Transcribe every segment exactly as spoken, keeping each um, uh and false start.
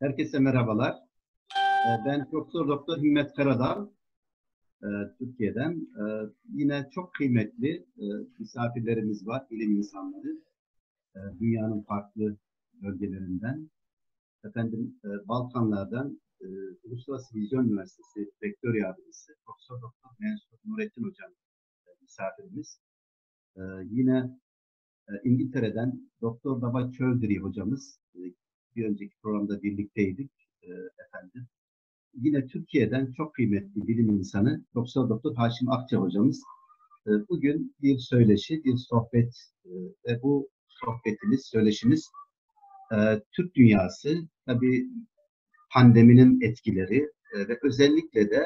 Herkese merhabalar. Ben Profesör Doktor Himmet Karadağ, Türkiye'den. Yine çok kıymetli misafirlerimiz var, bilim insanları. Dünyanın farklı bölgelerinden. Efendim, Balkanlardan Uluslararası Vizyon Üniversitesi Rektör Yardımcısı Profesör Doktor Mensur Nurettin Hocam misafirimiz. Yine İngiltere'den Doktor Dava Çöldiri hocamız. Bir önceki programda birlikteydik efendim. Yine Türkiye'den çok kıymetli bilim insanı Profesör Doktor Haşim Akça hocamız. Bugün bir söyleşi, bir sohbet ve bu sohbetimiz, söyleşimiz Türk dünyası, tabii pandeminin etkileri ve özellikle de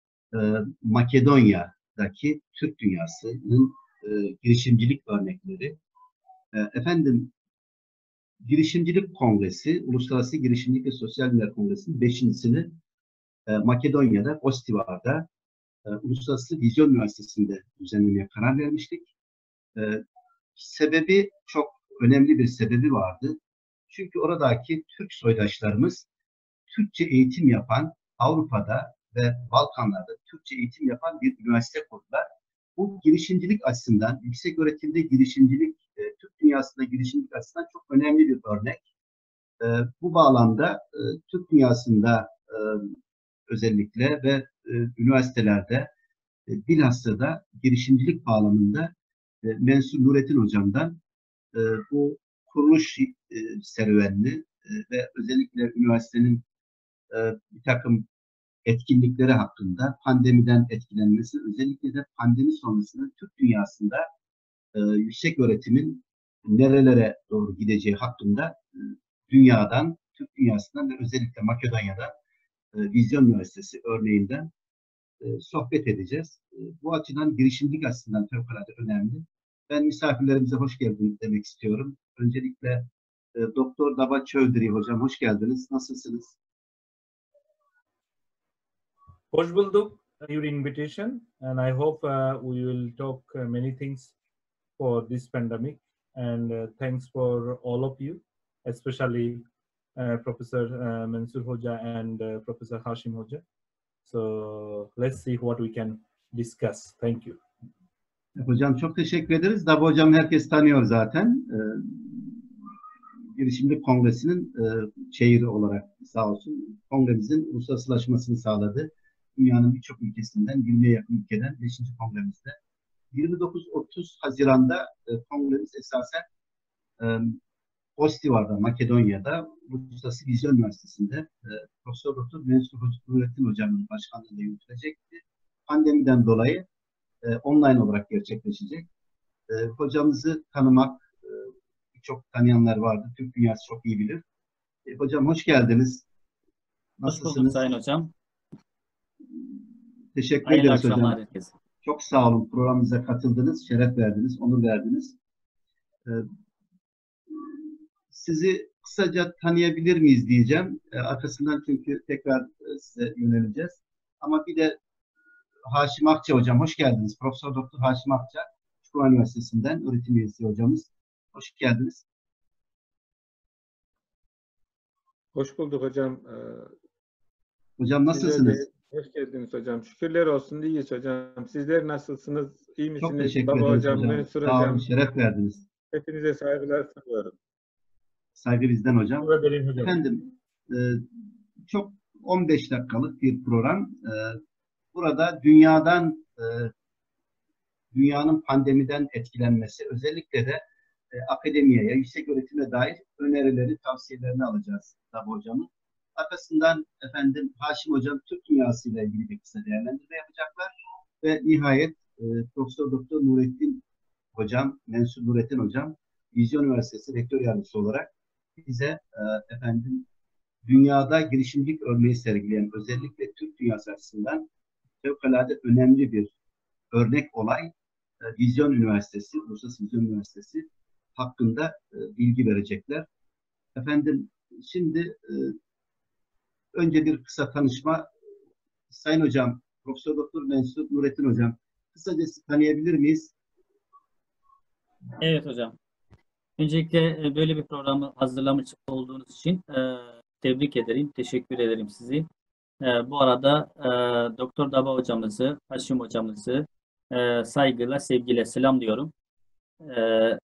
Makedonya'daki Türk dünyasının girişimcilik örnekleri. Efendim, Girişimcilik Kongresi, Uluslararası Girişimcilik ve Sosyal Bilimler Kongresi'nin beşincisini e, Makedonya'da, Ostivar'da e, Uluslararası Vizyon Üniversitesi'nde düzenlemeye karar vermiştik. E, sebebi, çok önemli bir sebebi vardı. Çünkü oradaki Türk soydaşlarımız Türkçe eğitim yapan, Avrupa'da ve Balkanlarda Türkçe eğitim yapan bir üniversite kurdular. Bu girişimcilik açısından, yüksek öğretimde girişimcilik, e, Türk dünyasında girişimcilik açısından çok önemli bir örnek. E, bu bağlamda e, Türk dünyasında e, özellikle ve e, üniversitelerde e, bilhassa da girişimcilik bağlamında e, Mensur Nurettin Hocam'dan e, bu kuruluş e, serüvenini e, ve özellikle üniversitenin e, bir takım etkinlikleri hakkında, pandemiden etkilenmesi, özellikle de pandemi sonrasında Türk dünyasında e, yüksek öğretimin nerelere doğru gideceği hakkında e, dünyadan, Türk dünyasından ve özellikle Makedonya'da e, Vizyon Üniversitesi örneğinden e, sohbet edeceğiz. E, bu açıdan girişimcilik açısından fevkalade önemli. Ben misafirlerimize hoş geldiniz demek istiyorum. Öncelikle e, Doktor Dava Çöldiri hocam, hoş geldiniz. Nasılsınız? Hoş bulduk, your invitation, and I hope uh, we will talk uh, many things for this pandemic, and uh, thanks for all of you, especially uh, Professor uh, Mensur Hoca and uh, Professor Hashim Hoca. So let's see what we can discuss. Thank you. Hocam çok teşekkür ederiz. Dava hocam herkes tanıyor zaten. Ee, Girişimcilik Kongresi'nin e, çeyreği olarak sağ olsun kongremizin uluslararasılaşmasını sağladı. Dünyanın birçok ülkesinden, yirmiye yakın ülkeden beşinci kongremizde. yirmi dokuz otuz Haziran'da e, kongremiz esasen e, Ostivar'da, Makedonya'da Uluslararası Vizyon Üniversitesi'nde e, Profesör Doktor Mensur Nurettin Hocam'ın başkanlığında yürütülecekti. Pandemiden dolayı e, online olarak gerçekleşecek. E, hocamızı tanımak, e, birçok tanıyanlar vardı. Türk dünyası çok iyi bilir. E, hocam hoş geldiniz. Nasılsınız? Hoş bulduk Sayın Hocam. Teşekkür Hayırlı ederiz hocam. Herkese. Çok sağ olun. Programımıza katıldınız, şeref verdiniz, onur verdiniz. Ee, sizi kısaca tanıyabilir miyiz diyeceğim. Ee, arkasından çünkü tekrar e, size yöneleceğiz. Ama bir de Haşim Akça hocam, hoş geldiniz. Profesör Doktor Haşim Akça, Çukurova Üniversitesi'nden öğretim üyesi hocamız. Hoş geldiniz. Hoş bulduk hocam. Hocam nasılsınız? Hoş geldiniz hocam. Şükürler olsun, iyiyiz hocam. Sizler nasılsınız? İyi misiniz? Çok teşekkür Baba ederiz hocam, hocam. Mensur Sağ olun, hocam. şeref verdiniz. Hepinize saygılar sunuyorum. Saygı bizden hocam. Hocam. Efendim, e, çok on beş dakikalık bir program. E, burada dünyadan, e, dünyanın pandemiden etkilenmesi, özellikle de e, akademiye, yüksek öğretime dair önerileri, tavsiyelerini alacağız tabi hocamın. Arkasından efendim Haşim hocam Türk dünyası ile ilgili bir kısa değerlendirme yapacaklar ve nihayet e, Profesör Doktor Nurettin hocam, Mensur Nurettin hocam, Vizyon Üniversitesi Rektör Yardımcısı olarak bize e, efendim dünyada girişimcilik örneği sergileyen, özellikle Türk dünyası açısından fevkalade önemli bir örnek olay e, Vizyon Üniversitesi, Uluslararası Vizyon Üniversitesi hakkında e, bilgi verecekler. Efendim şimdi e, önce bir kısa tanışma. Sayın hocam, Profesör Doktor Mensur Nurettin hocam, kısaca sizi tanıyabilir miyiz? Evet hocam. Öncelikle böyle bir programı hazırlamış olduğunuz için tebrik ederim, teşekkür ederim sizi. Ee, bu arada e, Doktor Dava hocamızı, Haşim hocamızı e, saygıyla, sevgiyle selamlıyorum. Ee,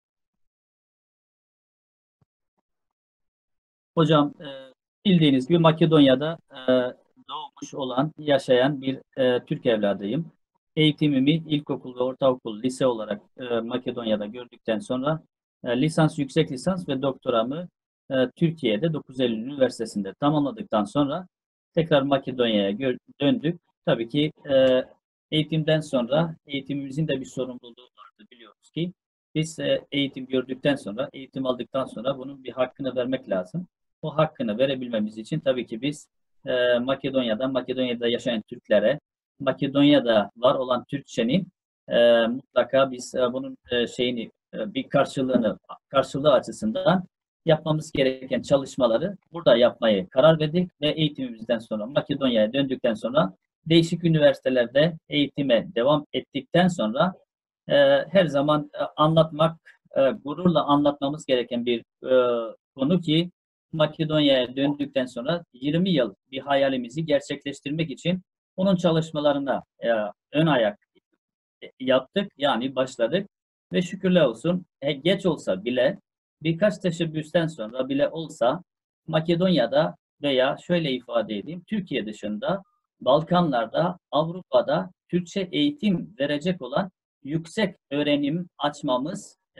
hocam e, bildiğiniz gibi Makedonya'da e, doğmuş olan, yaşayan bir e, Türk evladıyım. Eğitimimi ilkokul ve ortaokul, lise olarak e, Makedonya'da gördükten sonra e, lisans, yüksek lisans ve doktoramı e, Türkiye'de dokuz Eylül Üniversitesi'nde tamamladıktan sonra tekrar Makedonya'ya döndük. Tabii ki e, eğitimden sonra eğitimimizin de bir sorumluluğu vardı, biliyoruz ki. Biz e, eğitim gördükten sonra, eğitim aldıktan sonra bunun bir hakkını vermek lazım. O hakkını verebilmemiz için tabii ki biz e, Makedonya'da, Makedonya'da yaşayan Türklere, Makedonya'da var olan Türkçenin e, mutlaka biz e, bunun e, şeyini e, bir karşılığını karşılığı açısından yapmamız gereken çalışmaları burada yapmayı karar verdik ve eğitimimizden sonra Makedonya'ya döndükten sonra değişik üniversitelerde eğitime devam ettikten sonra e, her zaman e, anlatmak, e, gururla anlatmamız gereken bir e, konu ki Makedonya'ya döndükten sonra yirmi yıl bir hayalimizi gerçekleştirmek için onun çalışmalarına e, ön ayak yaptık, yani başladık ve şükürler olsun e, geç olsa bile birkaç teşebbüsten sonra bile olsa Makedonya'da veya şöyle ifade edeyim, Türkiye dışında, Balkanlarda, Avrupa'da Türkçe eğitim verecek olan yüksek öğrenim açmamız e,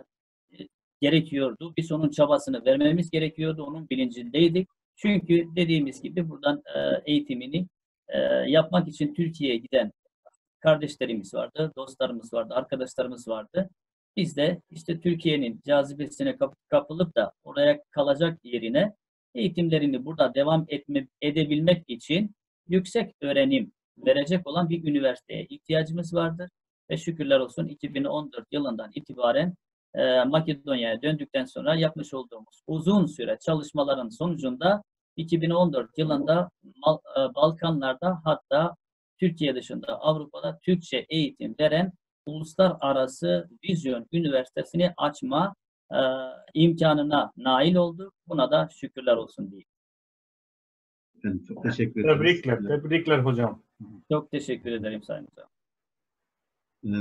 gerekiyordu. Biz onun çabasını vermemiz gerekiyordu, onun bilincindeydik. Çünkü dediğimiz gibi buradan e, eğitimini e, yapmak için Türkiye'ye giden kardeşlerimiz vardı, dostlarımız vardı, arkadaşlarımız vardı. Biz de işte Türkiye'nin cazibesine kapılıp da oraya kalacak yerine eğitimlerini burada devam etme, edebilmek için yüksek öğrenim verecek olan bir üniversiteye ihtiyacımız vardı. Ve şükürler olsun iki bin on dört yılından itibaren e, Makedonya'ya döndükten sonra yapmış olduğumuz uzun süre çalışmaların sonucunda iki bin on dört yılında Balkanlarda, hatta Türkiye dışında Avrupa'da Türkçe eğitim veren uluslararası Vizyon Üniversitesi'ni açma e, imkanına nail olduk. Buna da şükürler olsun diyeyim. Ben çok teşekkür ederim. Tebrikler, tebrikler hocam. Çok teşekkür ederim Sayın Hocam. Ee,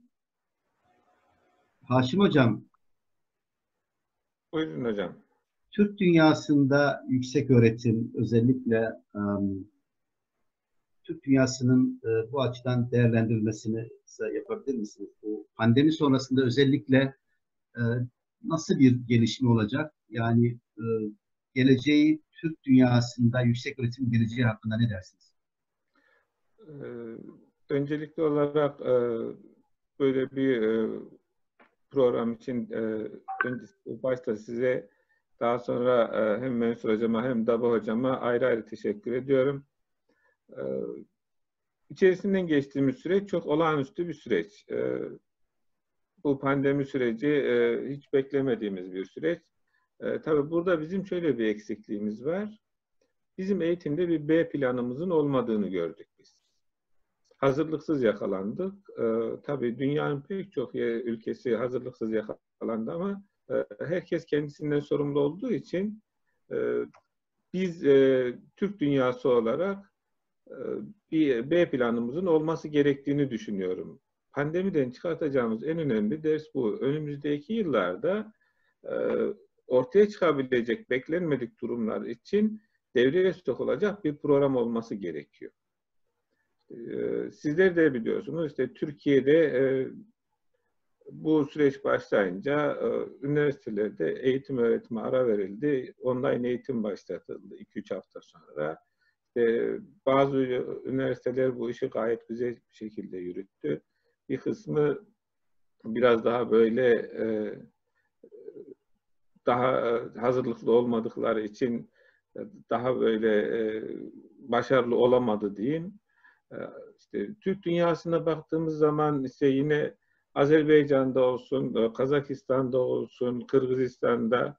Haşim Hocam, Buyurun hocam. Türk dünyasında yüksek öğretim, özellikle um, Türk dünyasının e, bu açıdan değerlendirilmesini size yapabilir misiniz? Bu pandemi sonrasında özellikle e, nasıl bir gelişme olacak? Yani e, geleceği, Türk dünyasında yüksek öğretim geleceği hakkında ne dersiniz? Ee, öncelikli olarak e, böyle bir e, program için e, önce, başta size, daha sonra e, hem Mensur Hocama hem Dava Hocama ayrı ayrı teşekkür ediyorum. E, içerisinden geçtiğimiz süreç çok olağanüstü bir süreç. E, bu pandemi süreci e, hiç beklemediğimiz bir süreç. E, tabii burada bizim şöyle bir eksikliğimiz var. Bizim eğitimde bir B planımızın olmadığını gördük biz. Hazırlıksız yakalandık. Ee, tabii dünyanın pek çok ülkesi hazırlıksız yakalandı ama e, herkes kendisinden sorumlu olduğu için e, biz e, Türk dünyası olarak e, bir B planımızın olması gerektiğini düşünüyorum. Pandemiden çıkartacağımız en önemli ders bu. Önümüzdeki yıllarda e, ortaya çıkabilecek beklenmedik durumlar için devreye sokulacak bir program olması gerekiyor. Sizler de biliyorsunuz, işte Türkiye'de e, bu süreç başlayınca e, üniversitelerde eğitim öğretime ara verildi. Online eğitim başlatıldı iki üç hafta sonra. İşte bazı üniversiteler bu işi gayet güzel bir şekilde yürüttü. Bir kısmı biraz daha böyle e, daha hazırlıklı olmadıkları için daha böyle e, başarılı olamadı diyeyim. İşte Türk dünyasına baktığımız zaman işte yine Azerbaycan'da olsun, Kazakistan'da olsun, Kırgızistan'da,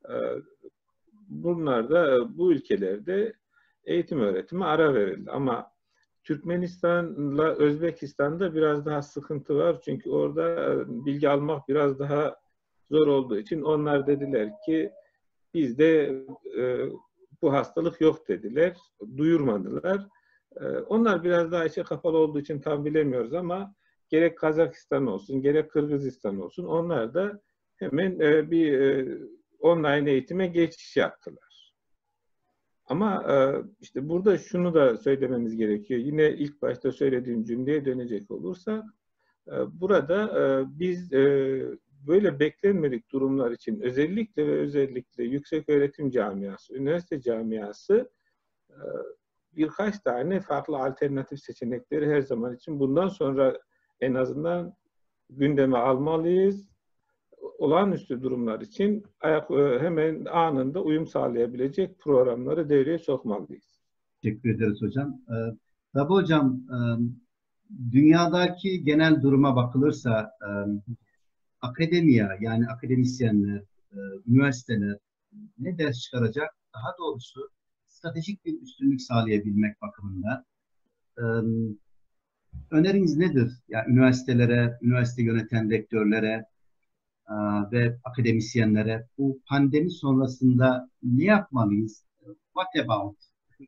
bunlarda, bu ülkelerde eğitim öğretime ara verildi. Ama Türkmenistan'la Özbekistan'da biraz daha sıkıntı var. Çünkü orada bilgi almak biraz daha zor olduğu için onlar dediler ki biz de bu hastalık yok dediler, duyurmadılar. E, onlar biraz daha içe kapalı olduğu için tam bilemiyoruz ama gerek Kazakistan olsun, gerek Kırgızistan olsun, onlar da hemen e, bir e, online eğitime geçiş yaptılar. Ama e, işte burada şunu da söylememiz gerekiyor. Yine ilk başta söylediğim cümleye dönecek olursak, e, burada e, biz e, böyle beklenmedik durumlar için özellikle ve özellikle yüksek öğretim camiası, üniversite camiası e, birkaç tane farklı alternatif seçenekleri her zaman için bundan sonra en azından gündeme almalıyız. Olağanüstü durumlar için ayak, hemen anında uyum sağlayabilecek programları devreye sokmalıyız. Teşekkür ederiz hocam. Ee, tabii hocam, e, dünyadaki genel duruma bakılırsa e, akademiya, yani akademisyenler, e, üniversiteler ne ders çıkaracak? Daha doğrusu stratejik bir üstünlük sağlayabilmek bakımından e, öneriniz nedir? Yani üniversitelere, üniversite yöneten rektörlere e, ve akademisyenlere bu pandemi sonrasında ne yapmalıyız? What about?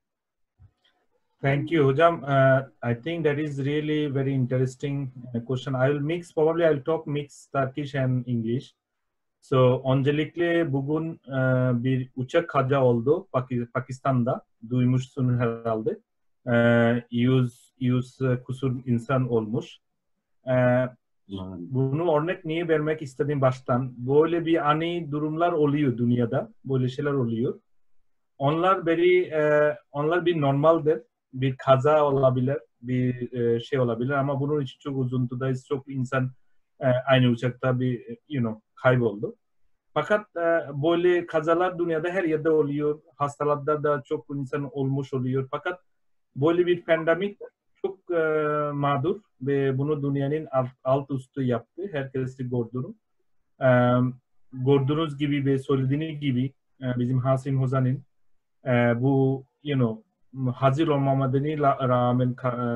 Thank you, Hocam. Uh, I think that is really very interesting uh, question. I will mix, probably I'll talk mix Turkish and English. So, öncelikle bugün uh, bir uçak kaza oldu Pakistan'da. Duymuşsun herhalde. Uh, yüz, yüz kusur insan olmuş. Uh, bunu örnek niye vermek istedim baştan? Böyle bir ani durumlar oluyor dünyada. Böyle şeyler oluyor. Onlar very, uh, onlar bir normaldir. Bir kaza olabilir, bir e, şey olabilir ama bunun için çok üzüntüdeyiz. Çok insan e, aynı uçakta bir, you know, kayboldu. Fakat e, böyle kazalar dünyada her yerde oluyor. Hastalarda da çok insan olmuş oluyor. Fakat böyle bir pandemik çok e, mağdur ve bunu dünyanın alt, alt üstü yaptı. Herkesi gördünüz. E, gördüğünüz gibi ve söylediğiniz gibi e, bizim Hasim Hoca'nın e, bu, you know, hazır olmamadığına rağmen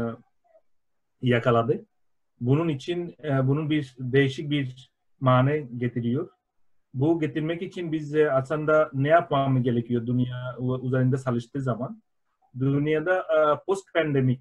yakaladı. Bunun için bunun bir değişik bir mane getiriyor. Bu getirmek için biz aslında ne yapmamız gerekiyor dünya üzerinde çalıştığı zaman? Dünyada post pandemic,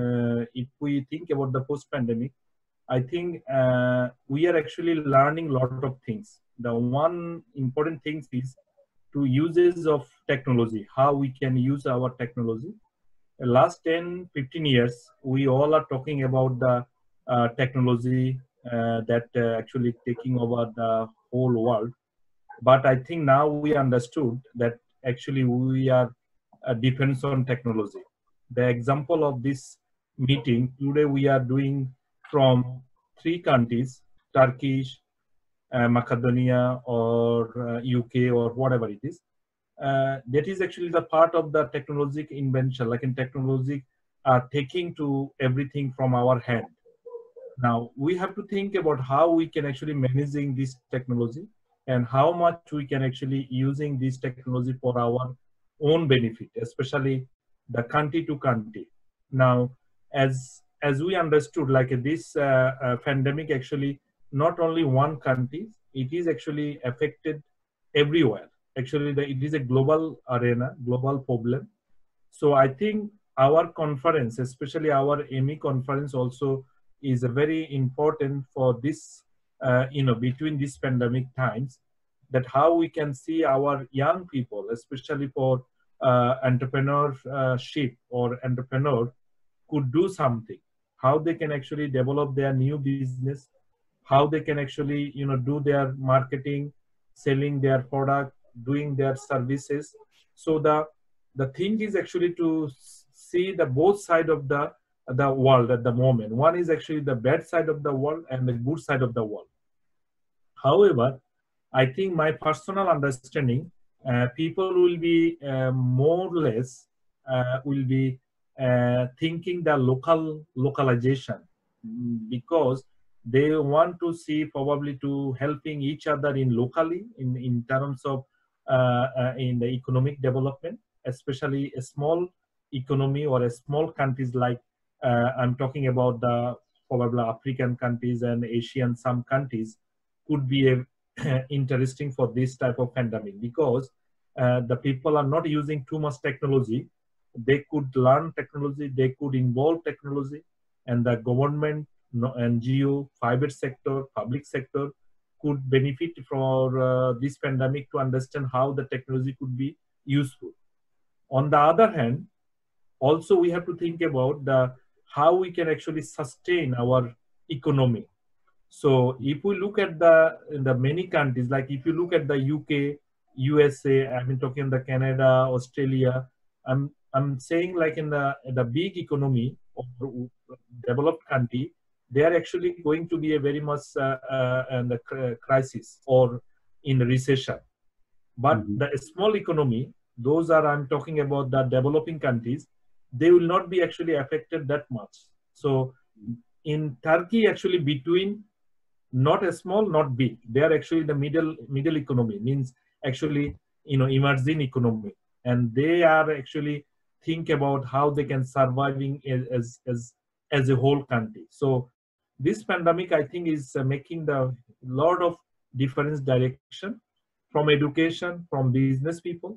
if we think about the post pandemic, I think uh, we are actually learning a lot of things. The one important thing is to uses of technology, how we can use our technology. The last ten, fifteen years, we all are talking about the uh, technology uh, that uh, actually taking over the whole world. But I think now we understood that actually we are uh, depends on technology. The example of this meeting today we are doing from three countries, Turkish, uh, Macedonia, or uh, U K, or whatever it is. Uh, that is actually the part of the technological invention, like in technology, uh, taking to everything from our hand. Now we have to think about how we can actually managing this technology and how much we can actually using this technology for our own benefit, especially the country to country. Now, as as we understood, like this uh, uh, pandemic actually not only one country, it is actually affected everywhere. Actually, the, it is a global arena, global problem. So I think our conference, especially our A M I conference also is a very important for this, uh, you know, between these pandemic times, that how we can see our young people, especially for uh, entrepreneurship or entrepreneur, could do something, how they can actually develop their new business, how they can actually, you know, do their marketing, selling their product, doing their services. So the the thing is actually to see the both side of the the world at the moment. One is actually the bad side of the world and the good side of the world. However, I think my personal understanding, uh, people will be uh, more or less uh, will be uh, thinking the local localization, because they want to see probably to helping each other in locally in, in terms of uh, uh, in the economic development, especially a small economy or a small countries like uh, I'm talking about the probably African countries and Asian some countries could be a, interesting for this type of pandemic, because uh, the people are not using too much technology, they could learn technology, they could involve technology, and the government, N G O, private sector, public sector could benefit from uh, this pandemic to understand how the technology could be useful. On the other hand, also we have to think about the how we can actually sustain our economy. So if we look at the in the many countries, like if you look at the U K, U S A, I've been talking the Canada, Australia, I'm I'm saying like in the in the big economy of developed country, they are actually going to be a very much uh, uh, in the crisis or in recession. But mm-hmm. the small economy, those are I'm talking about the developing countries, they will not be actually affected that much. So in Turkey, actually between not a small, not big, they are actually the middle middle economy, means actually you know emerging economy, and they are actually think about how they can surviving as as as a whole country. So this pandemic, I think, is uh, making the lot of different direction from education, from business people,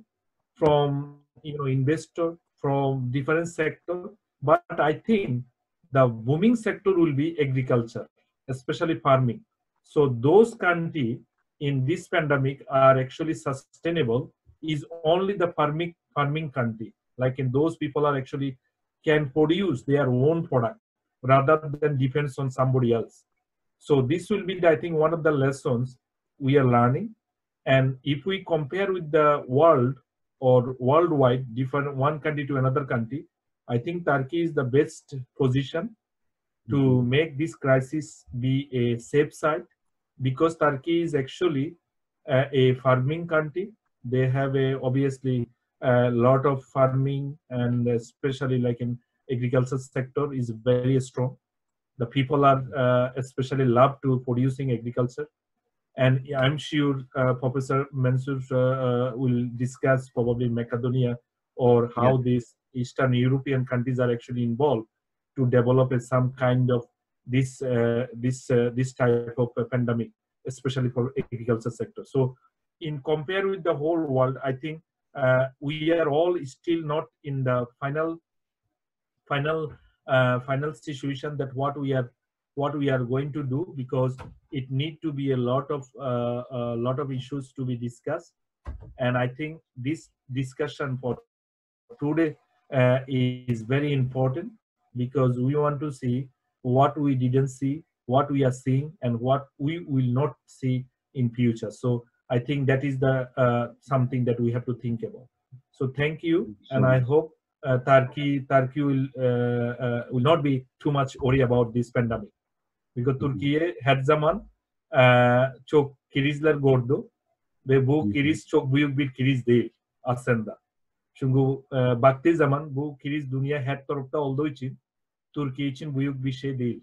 from you know investor, from different sector. But I think the booming sector will be agriculture, especially farming. So those countries in this pandemic are actually sustainable is only the farming farming country. Like in those people are actually can produce their own product rather than depends on somebody else. So this will be, I think, one of the lessons we are learning. And if we compare with the world or worldwide, different one country to another country, I think Turkey is the best position to mm-hmm. make this crisis be a safe side, because Turkey is actually uh, a farming country. They have a obviously a lot of farming, and especially like in agriculture sector is very strong. The people are uh, especially love to producing agriculture. And I'm sure uh, Professor Mansour uh, uh, will discuss probably Macedonia or how yeah. these Eastern European countries are actually involved to develop a, some kind of this uh, this uh, this type of uh, pandemic, especially for agriculture sector. So, in compare with the whole world, I think uh, we are all still not in the final final uh, final situation that what we are what we are going to do, because it need to be a lot of uh, a lot of issues to be discussed. And I think this discussion for today uh, is very important, because we want to see what we didn't see, what we are seeing, and what we will not see in future. So I think that is the uh, something that we have to think about. So thank you, so, and I hope uh, Turkey Turkey will uh, uh, will not be too much worried about this pandemic. Because Türkiye her zaman e, çok krizler gördü ve bu kriz çok büyük bir kriz değil aslında. Çünkü e, baktığı zaman bu kriz dünya her tarafta olduğu için Türkiye için büyük bir şey değil.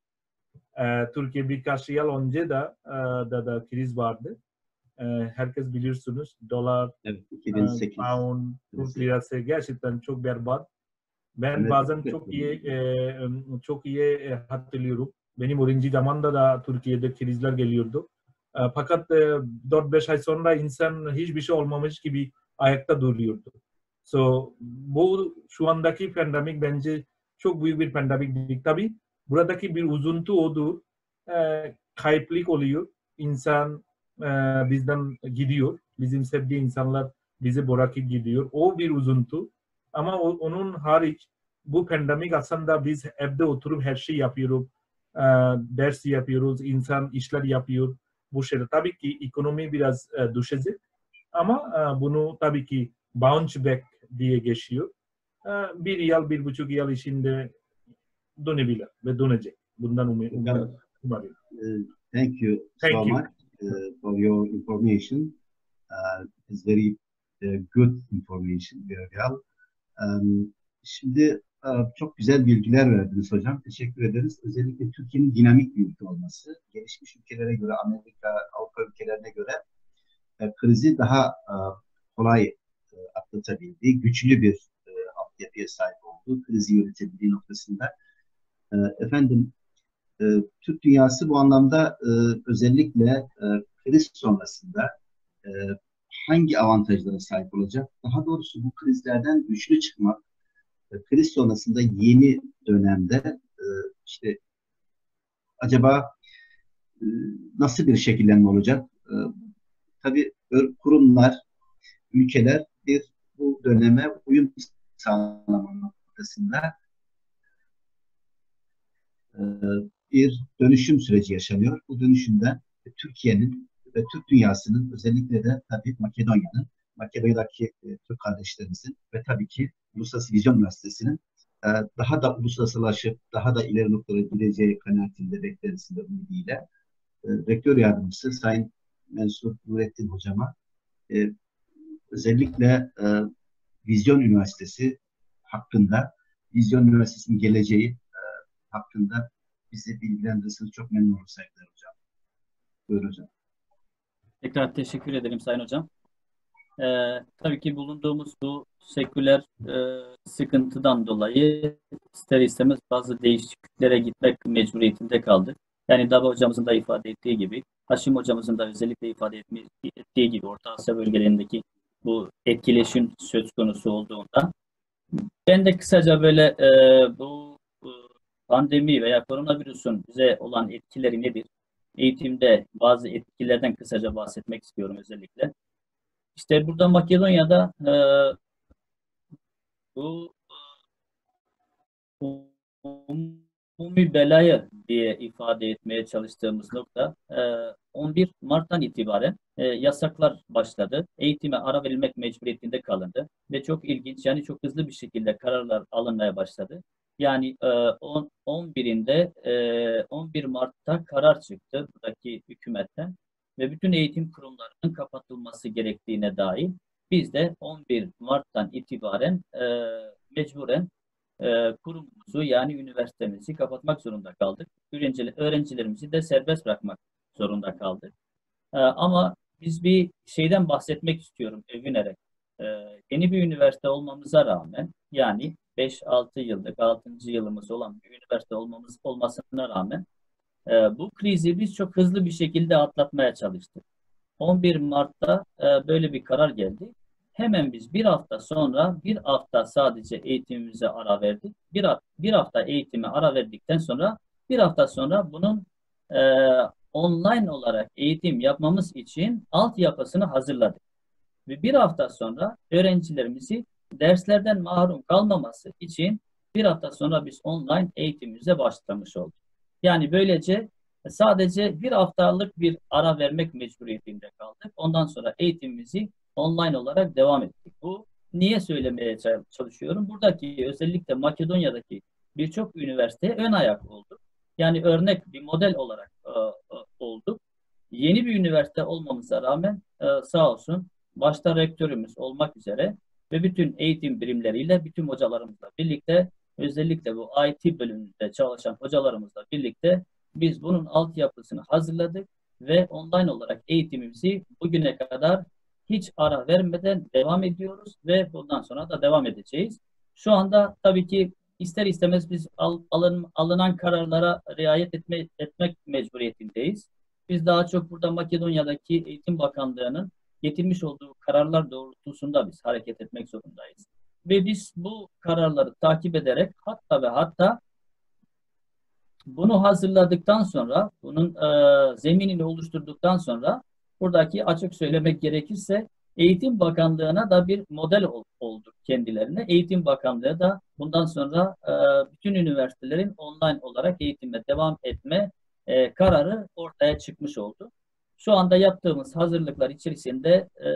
E, Türkiye birkaç yıl önce de e, da, da kriz vardı. E, herkes bilirsiniz, dolar, evet, iki bin sekiz, e, pound, Türk lirası gerçekten çok berbat. Ben evet, bazen evet, çok evet. iyi e, çok iyi e, hatırlıyorum. Benim öğrenci zamanında da Türkiye'de krizler geliyordu. E, fakat e, dört beş ay sonra insan hiçbir şey olmamış gibi ayakta duruyordu. So bu şu andaki pandemik bence çok büyük bir pandemik değil. Tabii buradaki bir üzüntü odur. E, kayıplık oluyor. İnsan e, bizden gidiyor. Bizim sevdiği insanlar bizi bırakıp gidiyor. O bir üzüntü. Ama o, onun hariç bu pandemik aslında biz evde oturup her şey yapıyoruz. E, ders yapıyoruz, insan işler yapıyor. Bu şeyde tabii ki ekonomi biraz e, düşecek. Ama e, bunu tabii ki bounce back diye geçiyor. E, bir yıl, bir buçuk yıl içinde dönebilir ve dönecek. Bundan umuyorum. umarım. Uh, thank you thank so you. much uh, for your information. Uh, it's very uh, good information, very well. Um, şimdi uh, çok güzel bilgiler verdiniz hocam. Teşekkür ederiz. Özellikle Türkiye'nin dinamik bir ülke olması, gelişmiş ülkelere göre, Amerika, Avrupa ülkelerine göre uh, krizi daha uh, kolay uh, atlatabildiği, güçlü bir uh, altyapıya sahip olduğu, krizi yönetebildiği noktasında. Uh, efendim, uh, Türk dünyası bu anlamda uh, özellikle uh, kriz sonrasında uh, hangi avantajlara sahip olacak? Daha doğrusu bu krizlerden güçlü çıkmak, e, kriz sonrasında yeni dönemde e, işte acaba e, nasıl bir şekillenme olacak? E, tabii ö- kurumlar, ülkeler bir bu döneme uyum sağlama noktasında e, bir dönüşüm süreci yaşanıyor. Bu dönüşümde Türkiye'nin ve Türk dünyasının, özellikle de tabii Makedonya'nın, Makedonya'daki e, Türk kardeşlerimizin ve tabii ki Uluslararası Vizyon Üniversitesi'nin e, daha da uluslararasılaşıp daha da ileri noktalara gideceği kanaatinde, beklentisinde, ümidiyle e, Rektör Yardımcısı Sayın Mensur Nurettin Hocama e, özellikle e, Vizyon Üniversitesi hakkında, Vizyon Üniversitesi'nin geleceği e, hakkında bizi bilgilendirirseniz çok memnun oluruz saygıdeğer hocam. Buyurun hocam. Tekrar teşekkür ederim Sayın Hocam. Ee, tabii ki bulunduğumuz bu seküler e, sıkıntıdan dolayı ister istemez bazı değişikliklere gitmek mecburiyetinde kaldık. Yani Dava hocamızın da ifade ettiği gibi, Haşim hocamızın da özellikle ifade etme, ettiği gibi Orta Asya bölgelerindeki bu etkileşim söz konusu olduğunda ben de kısaca böyle e, bu e, pandemi veya koronavirüsün bize olan etkileri nedir? Eğitimde bazı etkilerden kısaca bahsetmek istiyorum özellikle. İşte burada Makedonya'da e, bu umumi belayı diye ifade etmeye çalıştığımız nokta e, on bir Mart'tan itibaren e, yasaklar başladı. Eğitime ara verilmek mecburiyetinde kalındı. Ve çok ilginç, yani çok hızlı bir şekilde kararlar alınmaya başladı. Yani e, on birinde e, on bir Mart'ta karar çıktı buradaki hükümetten ve bütün eğitim kurumlarının kapatılması gerektiğine dair biz de on bir Mart'tan itibaren e, mecburen e, kurumumuzu yani üniversitemizi kapatmak zorunda kaldık. Öğrenciler, öğrencilerimizi de serbest bırakmak zorunda kaldık. E, ama biz bir şeyden bahsetmek istiyorum övünerek. E, yeni bir üniversite olmamıza rağmen, yani beş altı yıllık altıncı yılımız olan bir üniversite olmamız olmasına rağmen e, bu krizi biz çok hızlı bir şekilde atlatmaya çalıştık. on bir Mart'ta e, böyle bir karar geldi. Hemen biz bir hafta sonra bir hafta sadece eğitimimize ara verdik. Bir, bir hafta eğitime ara verdikten sonra bir hafta sonra bunun e, online olarak eğitim yapmamız için altyapısını hazırladık. Ve bir hafta sonra öğrencilerimizi derslerden mahrum kalmaması için bir hafta sonra biz online eğitimimize başlamış olduk. Yani böylece sadece bir haftalık bir ara vermek mecburiyetinde kaldık. Ondan sonra eğitimimizi online olarak devam ettik. Bu niye söylemeye çalışıyorum? Buradaki özellikle Makedonya'daki birçok üniversiteye ön ayak oldu. Yani örnek bir model olarak e, e, olduk. Yeni bir üniversite olmamıza rağmen e, sağ olsun başta rektörümüz olmak üzere ve bütün eğitim birimleriyle, bütün hocalarımızla birlikte, özellikle bu I T bölümünde çalışan hocalarımızla birlikte biz bunun altyapısını hazırladık ve online olarak eğitimimizi bugüne kadar hiç ara vermeden devam ediyoruz ve bundan sonra da devam edeceğiz. Şu anda tabii ki ister istemez biz al, alın, alınan kararlara riayet etme, etmek mecburiyetindeyiz. Biz daha çok burada Makedonya'daki Eğitim Bakanlığı'nın getirmiş olduğu kararlar doğrultusunda biz hareket etmek zorundayız. Ve biz bu kararları takip ederek hatta ve hatta bunu hazırladıktan sonra, bunun e, zeminini oluşturduktan sonra buradaki açık söylemek gerekirse Eğitim Bakanlığı'na da bir model ol, olduk kendilerine. Eğitim Bakanlığı da bundan sonra e, bütün üniversitelerin online olarak eğitime devam etme e, kararı ortaya çıkmış oldu. Şu anda yaptığımız hazırlıklar içerisinde e,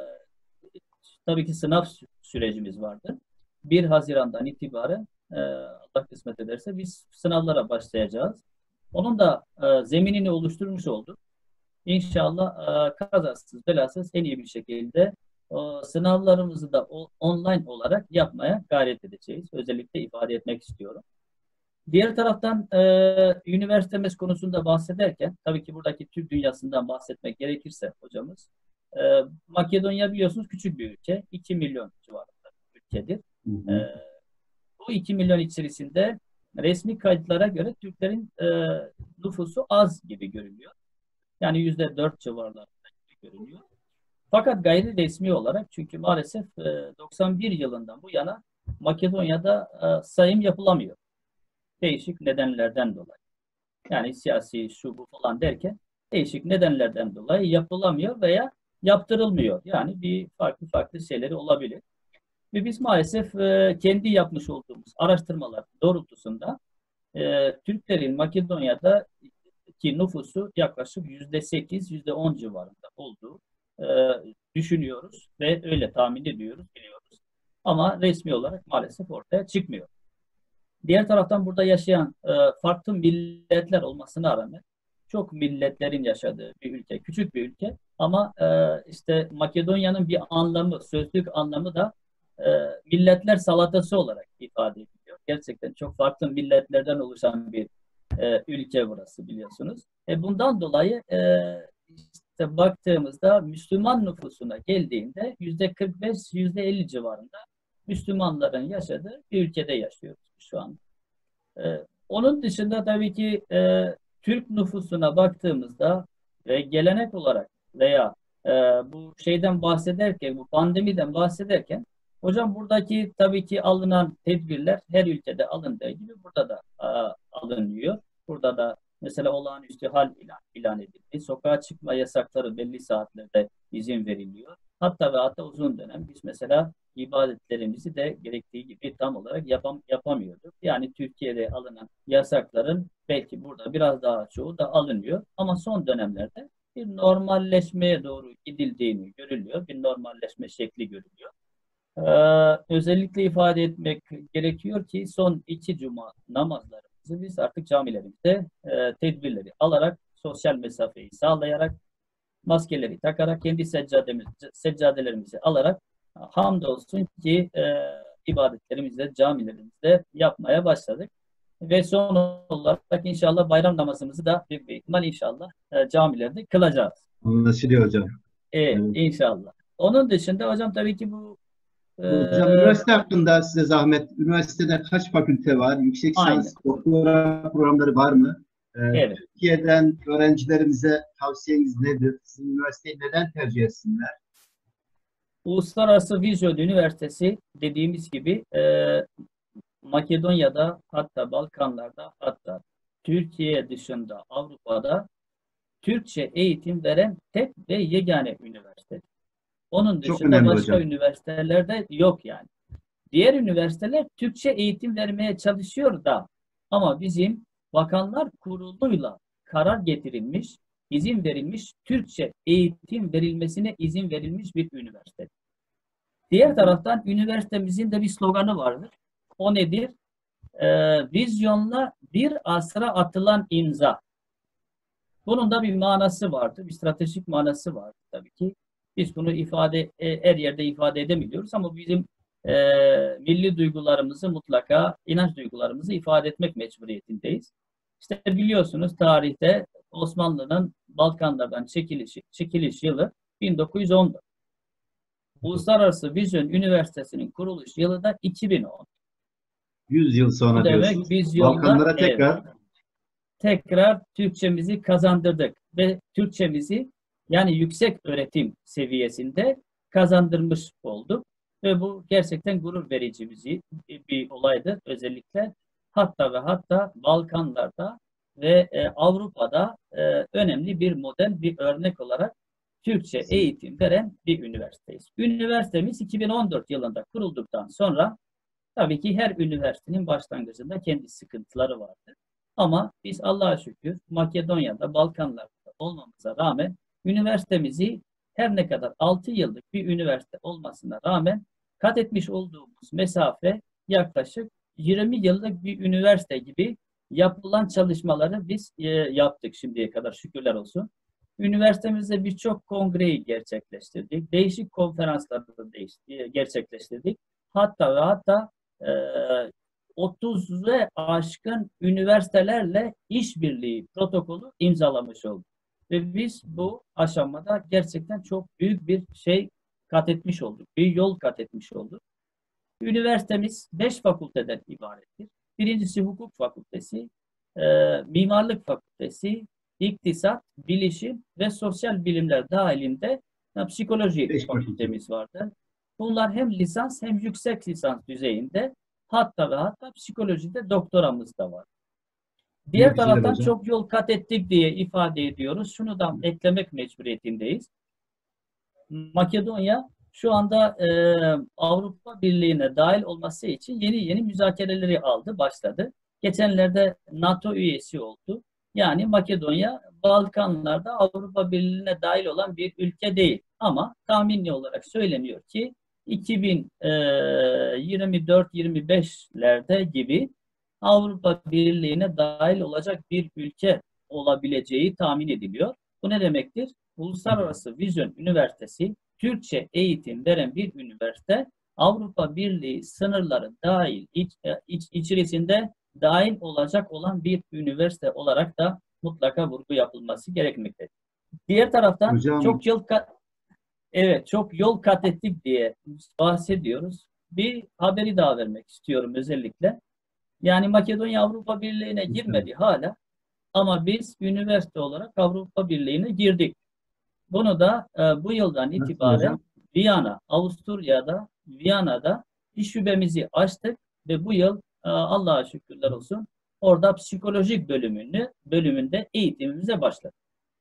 tabii ki sınav sürecimiz vardı. bir Haziran'dan itibaren e, Allah kısmet ederse biz sınavlara başlayacağız. Onun da e, zeminini oluşturmuş olduk. İnşallah e, kazasız belasız en iyi bir şekilde o, sınavlarımızı da o, online olarak yapmaya gayret edeceğiz. Özellikle ifade etmek istiyorum. Diğer taraftan e, üniversitemiz konusunda bahsederken, tabii ki buradaki Türk dünyasından bahsetmek gerekirse hocamız, e, Makedonya biliyorsunuz küçük bir ülke. iki milyon civarında bir ülkedir. Hı hı. E, bu iki milyon içerisinde resmi kayıtlara göre Türklerin e, nüfusu az gibi görünüyor. Yani yüzde dört civarlarında gibi görünüyor. Fakat gayri resmi olarak, çünkü maalesef e, doksan bir yılından bu yana Makedonya'da e, sayım yapılamıyor. Değişik nedenlerden dolayı. Yani siyasi şu bu falan derken değişik nedenlerden dolayı yapılamıyor veya yaptırılmıyor. Yani bir farklı farklı şeyleri olabilir. Ve biz maalesef e, kendi yapmış olduğumuz araştırmalar doğrultusunda e, Türklerin Makedonya'daki nüfusu yaklaşık yüzde sekiz, yüzde on civarında olduğu e, düşünüyoruz ve öyle tahmin ediyoruz, biliyoruz. Ama resmi olarak maalesef ortaya çıkmıyor. Diğer taraftan burada yaşayan e, farklı milletler olmasına rağmen çok milletlerin yaşadığı bir ülke, küçük bir ülke ama e, işte Makedonya'nın bir anlamı, sözlük anlamı da e, milletler salatası olarak ifade ediliyor. Gerçekten çok farklı milletlerden oluşan bir e, ülke burası, biliyorsunuz. E, bundan dolayı e, işte baktığımızda Müslüman nüfusuna geldiğinde yüzde kırk beş, yüzde elli civarında Müslümanların yaşadığı bir ülkede yaşıyoruz şu an. Ee, onun dışında tabii ki e, Türk nüfusuna baktığımızda ve gelenek olarak veya e, bu şeyden bahsederken, bu pandemiden bahsederken, hocam buradaki tabii ki alınan tedbirler her ülkede alındığı gibi burada da e, alınıyor. Burada da mesela olağanüstü hal ilan, ilan edildi. Sokağa çıkma yasakları belli saatlerde izin veriliyor. Hatta ve hatta uzun dönem biz mesela ibadetlerimizi de gerektiği gibi tam olarak yapam yapamıyorduk. Yani Türkiye'de alınan yasakların belki burada biraz daha çoğu da alınıyor. Ama son dönemlerde bir normalleşmeye doğru gidildiğini görülüyor. Bir normalleşme şekli görülüyor. Ee, özellikle ifade etmek gerekiyor ki son iki cuma namazlarımızı biz artık camilerimizde e, tedbirleri alarak, sosyal mesafeyi sağlayarak, maskeleri takarak, kendi seccademiz, seccadelerimizi alarak hamdolsun ki e, ibadetlerimizi camilerimizde yapmaya başladık. Ve son olarak inşallah bayram namazımızı da büyük bir ihtimal inşallah e, camilerde kılacağız. Anlaşılıyor hocam. Evet, Evet. inşallah. Onun dışında hocam tabii ki bu e, Hocam üniversite hakkında size zahmet. Üniversitede kaç fakülte var? Yüksek lisans doktora programları var mı? Ee, evet. Türkiye'den öğrencilerimize tavsiyeniz nedir? Sizin üniversiteyi neden tercih etsinler? Uluslararası Vizyon Üniversitesi dediğimiz gibi e, Makedonya'da, hatta Balkanlarda, hatta Türkiye dışında Avrupa'da Türkçe eğitim veren tek ve yegane üniversite. Onun Çok dışında önemli başka hocam. üniversitelerde yok yani. Diğer üniversiteler Türkçe eğitim vermeye çalışıyor da ama bizim Bakanlar Kurulu'yla karar getirilmiş, izin verilmiş, Türkçe eğitim verilmesine izin verilmiş bir üniversite. Diğer taraftan üniversitemizin de bir sloganı vardır. O nedir? Ee, vizyonla bir asra atılan imza. Bunun da bir manası vardı, bir stratejik manası vardı tabii ki. Biz bunu ifade e, her yerde ifade edemiyoruz ama bizim e, milli duygularımızı mutlaka, inanç duygularımızı ifade etmek mecburiyetindeyiz. İşte biliyorsunuz tarihte Osmanlı'nın Balkanlardan çekilişi, çekiliş yılı bin dokuz yüz on dört. Uluslararası Vizyon Üniversitesi'nin kuruluş yılı da iki bin on. yüz yıl sonra Bu demek diyorsunuz. vizyonla Balkanlara tekrar evet, tekrar Türkçemizi kazandırdık ve Türkçemizi yani yüksek öğretim seviyesinde kazandırmış olduk. Ve bu gerçekten gurur verici bir, bir olaydı. Özellikle hatta ve hatta Balkanlarda ve e, Avrupa'da e, önemli bir model, bir örnek olarak Türkçe eğitim veren bir üniversiteyiz. Üniversitemiz iki bin on dört yılında kurulduktan sonra tabii ki her üniversitenin başlangıcında kendi sıkıntıları vardı. Ama biz Allah'a şükür Makedonya'da, Balkanlarda olmamıza rağmen üniversitemizi her ne kadar altı yıllık bir üniversite olmasına rağmen kat etmiş olduğumuz mesafe yaklaşık yirmi yıllık bir üniversite gibi yapılan çalışmaları biz e, yaptık şimdiye kadar, şükürler olsun. Üniversitemizde birçok kongreyi gerçekleştirdik. Değişik konferansları da gerçekleştirdik. Hatta ve hatta e, otuza aşkın üniversitelerle işbirliği protokolü imzalamış olduk. Ve biz bu aşamada gerçekten çok büyük bir şey kat etmiş olduk. Bir yol kat etmiş olduk. Üniversitemiz beş fakülteden ibarettir. Birincisi hukuk fakültesi, e, mimarlık fakültesi, iktisat, bilişim ve sosyal bilimler dahilinde Ya, psikoloji Beş fakültemiz vardı. Bunlar hem lisans hem yüksek lisans düzeyinde, hatta ve hatta psikolojide doktoramız da var. Diğer Ne güzel taraftan hocam. çok yol kat ettik diye ifade ediyoruz. Şunu da eklemek mecburiyetindeyiz. Makedonya şu anda e, Avrupa Birliği'ne dahil olması için yeni yeni müzakereleri aldı, başladı. Geçenlerde NATO üyesi oldu. Yani Makedonya Balkanlarda Avrupa Birliği'ne dahil olan bir ülke değil. Ama tahmini olarak söyleniyor ki iki bin yirmi dört yirmi beşlerde gibi Avrupa Birliği'ne dahil olacak bir ülke olabileceği tahmin ediliyor. Bu ne demektir? Uluslararası Vizyon Üniversitesi, Türkçe eğitim veren bir üniversite, Avrupa Birliği sınırları dahil, iç, iç, içerisinde dahil olacak olan bir üniversite olarak da mutlaka vurgu yapılması gerekmektedir. Diğer taraftan Hocam, çok yol kat, evet çok yol kat ettik diye bahsediyoruz. Bir haberi daha vermek istiyorum özellikle. Yani Makedonya Avrupa Birliği'ne girmedi hala, ama biz üniversite olarak Avrupa Birliği'ne girdik. Bunu da e, bu yıldan Nasıl itibaren hocam? Viyana, Avusturya'da, Viyana'da bir şubemizi açtık ve bu yıl e, Allah'a şükürler olsun orada psikolojik bölümünü bölümünde eğitimimize başladık.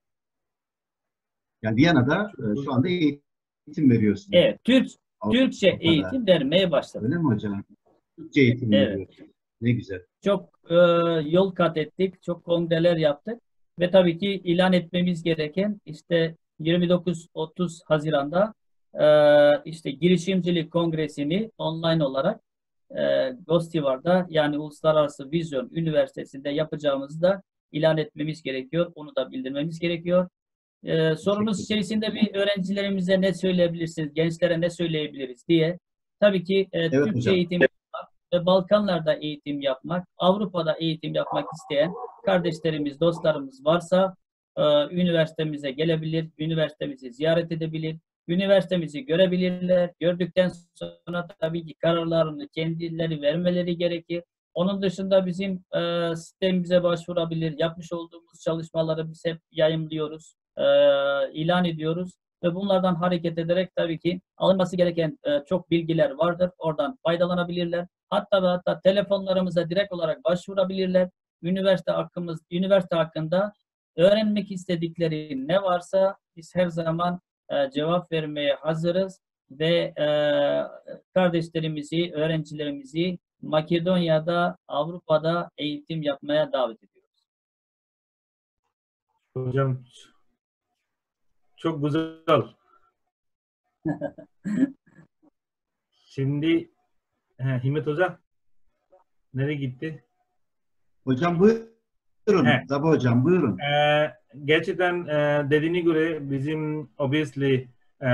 Yani Viyana'da e, şu anda eğitim veriyorsunuz. Evet, Türk, Avrupa'da. Türkçe eğitim vermeye başladık. Öyle mi hocam? Türkçe eğitim Evet. veriyorsunuz. Ne güzel. Çok e, yol kat ettik, çok kongreler yaptık ve tabii ki ilan etmemiz gereken işte yirmi dokuz otuz Haziran'da e, işte girişimcilik kongresini online olarak e, Gostivar'da, yani Uluslararası Vizyon Üniversitesi'nde yapacağımızı da ilan etmemiz gerekiyor. Onu da bildirmemiz gerekiyor. E, sorunuz içerisinde bir öğrencilerimize ne söyleyebilirsiniz, gençlere ne söyleyebiliriz diye. Tabii ki e, Evet Türkçe hocam. eğitim ve Balkanlarda eğitim yapmak, Avrupa'da eğitim yapmak isteyen kardeşlerimiz, dostlarımız varsa e, üniversitemize gelebilir, üniversitemizi ziyaret edebilir, üniversitemizi görebilirler. Gördükten sonra tabii ki kararlarını kendileri vermeleri gerekir. Onun dışında bizim e, sistemimize başvurabilir. Yapmış olduğumuz çalışmaları biz hep yayımlıyoruz, e, ilan ediyoruz. Ve bunlardan hareket ederek tabii ki alınması gereken e, çok bilgiler vardır. Oradan faydalanabilirler. Hatta ve hatta telefonlarımıza direkt olarak başvurabilirler. Üniversite hakkımız, üniversite hakkında öğrenmek istedikleri ne varsa biz her zaman e, cevap vermeye hazırız ve e, kardeşlerimizi, öğrencilerimizi Makedonya'da, Avrupa'da eğitim yapmaya davet ediyoruz. Hocam çok güzel. Şimdi he, Himmet Hoca nereye gitti? Hocam buyurun. He. Tabii hocam buyurun. Ee, gerçekten e, dediğine göre bizim obviously e,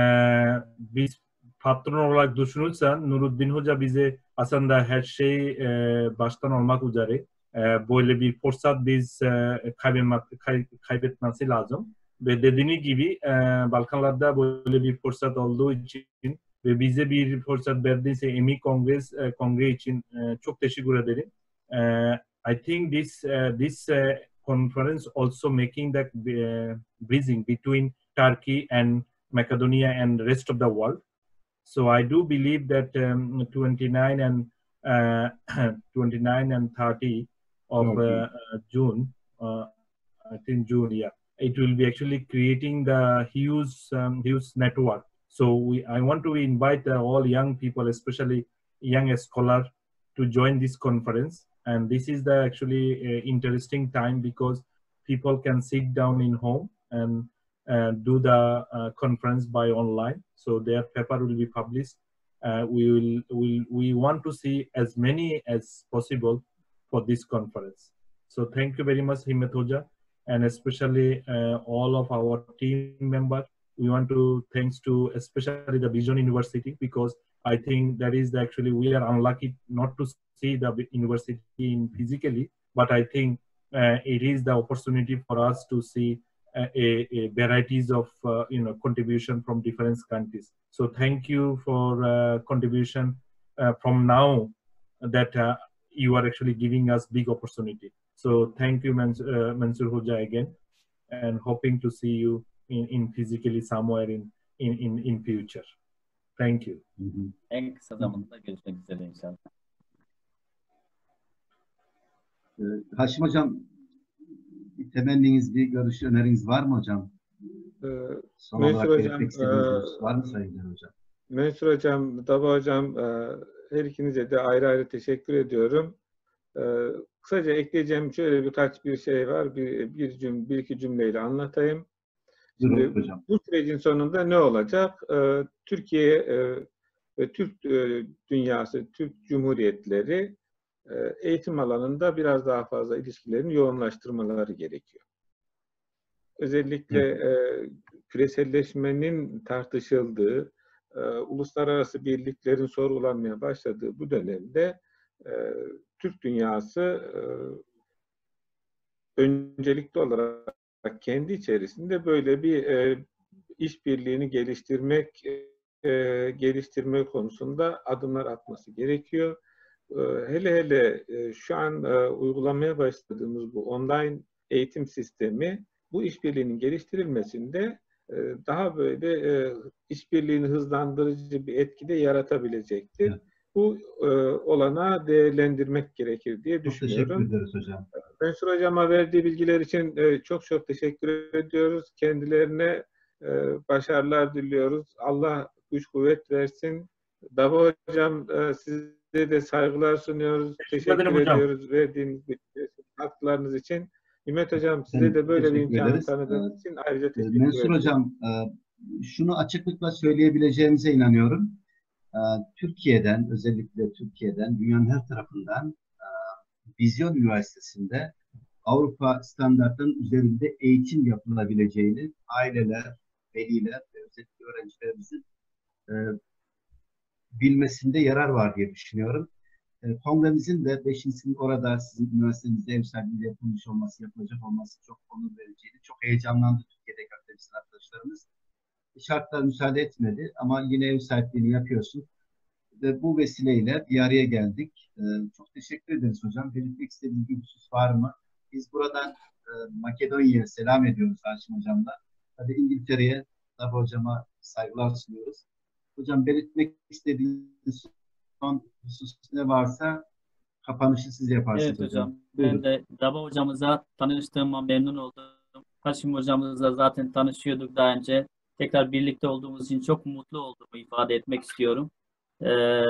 biz patron olarak düşünürsen Nuruddin Hoca bize aslında her şey e, baştan olmak üzere e, böyle bir fırsat biz e, kaybetmek, kay, kaybetmesi lazım. Ve dediğiniz gibi e, Balkanlarda böyle bir fırsat olduğu için ve bize bir fırsat verdiyse E M İ Kongres e, Kongre için e, çok teşekkür ederim. E, I think this uh, this uh, conference also making the uh, bridging between Turkey and Macedonia and the rest of the world. So I do believe that um, twenty-nine and uh, twenty-nine and thirty of uh, uh, June, uh, I think June, yeah, it will be actually creating the huge um, huge network. So we, I want to invite uh, all young people, especially young scholars, to join this conference. And this is the actually uh, interesting time because people can sit down in home and uh, do the uh, conference by online. So their paper will be published. Uh, we will we we want to see as many as possible for this conference. So thank you very much, Himmet Hoja, and especially uh, all of our team members. We want to thanks to especially the Vision University, because I think that is the, actually we are unlucky not to see the university in physically, but I think uh, it is the opportunity for us to see uh, a, a varieties of uh, you know contribution from different countries. So thank you for uh, contribution uh, from now that uh, you are actually giving us big opportunity. So thank you, Mans uh, Mansoor Hoja, again, and hoping to see you in, in physically somewhere in in, in, in future. Thank you. Hı hı. En kısa zamanda görüşmek üzere inşallah. Ee, Haşim Hocam, bir temenniniz, bir görüş, öneriniz var mı hocam? Ee, Son Mansur olarak Hocam, belirtmek istediğiniz e, husus var mı Sayın Genel Hocam? Mansur Hocam, Dava Hocam, e, her ikinize de ayrı ayrı teşekkür ediyorum. E, kısaca ekleyeceğim şöyle birkaç bir şey var. Bir, bir, cüm, bir iki cümleyle anlatayım. Buyurun Şimdi hocam. bu sürecin sonunda ne olacak? E, Türkiye e, ve Türk e, dünyası, Türk Cumhuriyetleri e, eğitim alanında biraz daha fazla ilişkilerini yoğunlaştırmaları gerekiyor. Özellikle e, küreselleşmenin tartışıldığı, e, uluslararası birliklerin sorgulanmaya başladığı bu dönemde e, Türk dünyası e, öncelikli olarak kendi içerisinde böyle bir e, işbirliğini geliştirmek e, geliştirme konusunda adımlar atması gerekiyor. E, hele hele e, şu an e, uygulamaya başladığımız bu online eğitim sistemi bu işbirliğinin geliştirilmesinde e, daha böyle e, işbirliğini hızlandırıcı bir etki de yaratabilecektir. Evet. Bu e, olanağı değerlendirmek gerekir diye Çok düşünüyorum. teşekkür ederiz hocam. Mansur Hocam'a verdiği bilgiler için e, çok çok teşekkür ediyoruz. Kendilerine e, başarılar diliyoruz. Allah güç kuvvet versin. Dava Hocam, e, size de saygılar sunuyoruz. Teşekkür ederim Teşekkür hocam. ediyoruz verdiğiniz katkılarınız için. Himmet Hocam, size Efendim, de böyle bir teşekkür imkanı ederiz. tanıdığınız için ayrıca Ee, teşekkür Mansur ediyorum. hocam, e, şunu açıklıkla söyleyebileceğimize inanıyorum. E, Türkiye'den, özellikle Türkiye'den, dünyanın her tarafından e, Vizyon Üniversitesi'nde Avrupa standartlarının üzerinde eğitim yapılabileceğini aileler, veliler ve özellikle öğrencilerimizin e, bilmesinde yarar var diye düşünüyorum. E, kongremizin de beşincisinin orada sizin üniversitenizde ev sahipliği yapılmış olması, yapılacak olması çok onur vericiydi. Çok heyecanlandı Türkiye'deki akademisyen arkadaşlarımız. Şartlar müsaade etmedi ama yine ev sahipliğini yapıyorsun. Ve bu vesileyle bir araya geldik. E, çok teşekkür ederiz hocam. Belirtmek istediğiniz bir husus var mı? Biz buradan e, Makedonya'ya selam ediyoruz Haşim hocamla. Tabii İngiltere'ye, Dava hocama saygılar sunuyoruz. Hocam belirtmek istediğiniz son husus ne varsa kapanışı siz yaparsınız Evet hocam. hocam. Ben Buyurun. de Dava hocamıza tanıştığıma memnun oldum. Haşim hocamızla zaten tanışıyorduk daha önce. Tekrar birlikte olduğumuz için çok mutlu olduğumu ifade etmek istiyorum. Ee,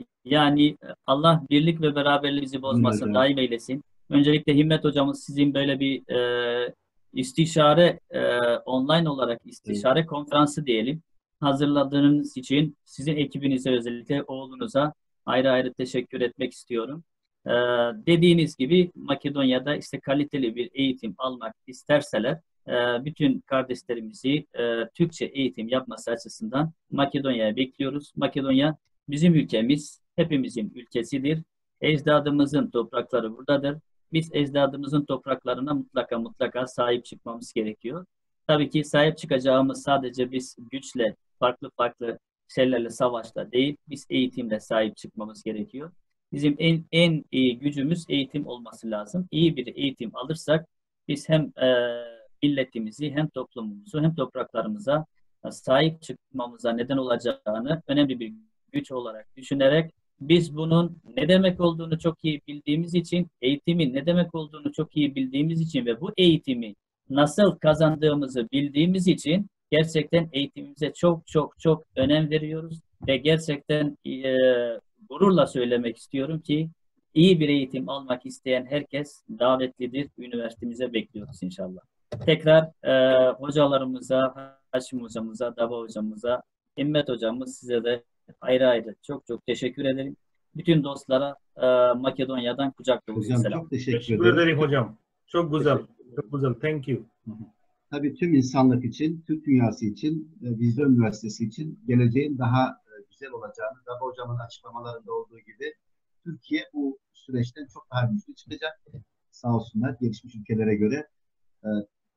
yani Allah birlik ve beraberliğinizi bozmasın, hocam. daim eylesin. Öncelikle Himmet hocamız sizin böyle bir e, istişare e, online olarak istişare konferansı diyelim hazırladığınız için sizin ekibinize, özellikle oğlunuza ayrı ayrı teşekkür etmek istiyorum. Ee, dediğiniz gibi Makedonya'da işte kaliteli bir eğitim almak isterseler e, bütün kardeşlerimizi e, Türkçe eğitim yapması açısından Makedonya'ya bekliyoruz. Makedonya bizim ülkemiz, hepimizin ülkesidir. Ecdadımızın toprakları buradadır. Biz ecdadımızın topraklarına mutlaka mutlaka sahip çıkmamız gerekiyor. Tabii ki sahip çıkacağımız sadece biz güçle, farklı farklı şeylerle, savaşla değil, biz eğitimle sahip çıkmamız gerekiyor. Bizim en en iyi gücümüz eğitim olması lazım. İyi bir eğitim alırsak biz hem e, milletimizi, hem toplumumuzu, hem topraklarımıza sahip çıkmamıza neden olacağını önemli bir güç olarak düşünerek biz bunun ne demek olduğunu çok iyi bildiğimiz için, eğitimin ne demek olduğunu çok iyi bildiğimiz için ve bu eğitimi nasıl kazandığımızı bildiğimiz için gerçekten eğitimimize çok çok çok önem veriyoruz ve gerçekten e, gururla söylemek istiyorum ki iyi bir eğitim almak isteyen herkes davetlidir. Üniversitemize bekliyoruz inşallah. Tekrar e, hocalarımıza, Haşim hocamıza, Dava hocamıza, Himmet hocamız, size de ayrı ayrı çok çok teşekkür ederim. Bütün dostlara e, Makedonya'dan kucak dolusu Hocam selam. çok teşekkür Teşekkür ederim. ederim hocam. Çok güzel. Teşekkür Çok güzel. Thank you. Tabii tüm insanlık için, Türk dünyası için, e, Vizyon Üniversitesi için geleceğin daha e, güzel olacağını, Dava hocamın açıklamalarında olduğu gibi Türkiye bu süreçten çok daha güçlü çıkacak. Sağ olsunlar gelişmiş ülkelere göre. E,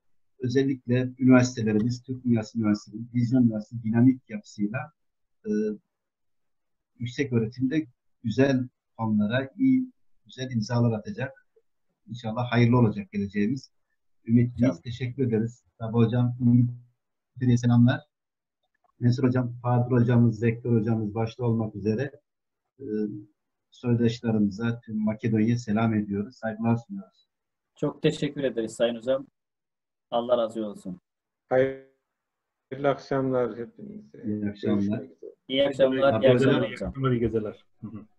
özellikle üniversitelerimiz, Türk Dünyası Üniversitesi, Vizyon Üniversitesi dinamik yapısıyla e, yüksek öğretimde güzel konulara iyi, güzel imzalar atacak. İnşallah hayırlı olacak geleceğimiz. Ümitliyiz. Teşekkür ederiz. Tabi hocam, İngiltere'ye selamlar. Mensur Hocam, Fadır Hocamız, Rektör Hocamız başta olmak üzere e, soydaşlarımıza, tüm Makedonya'ya selam ediyoruz. Saygılar sunuyoruz. Çok teşekkür ederiz Sayın Hocam. Allah razı olsun. Hayırlı akşamlar hepinize. İyi akşamlar. Görüşmek üzere. İyi akşamlar, iyi Afiyet olsun. akşamlar İyi hocam. akşamlar, iyi geceler. Hı hı.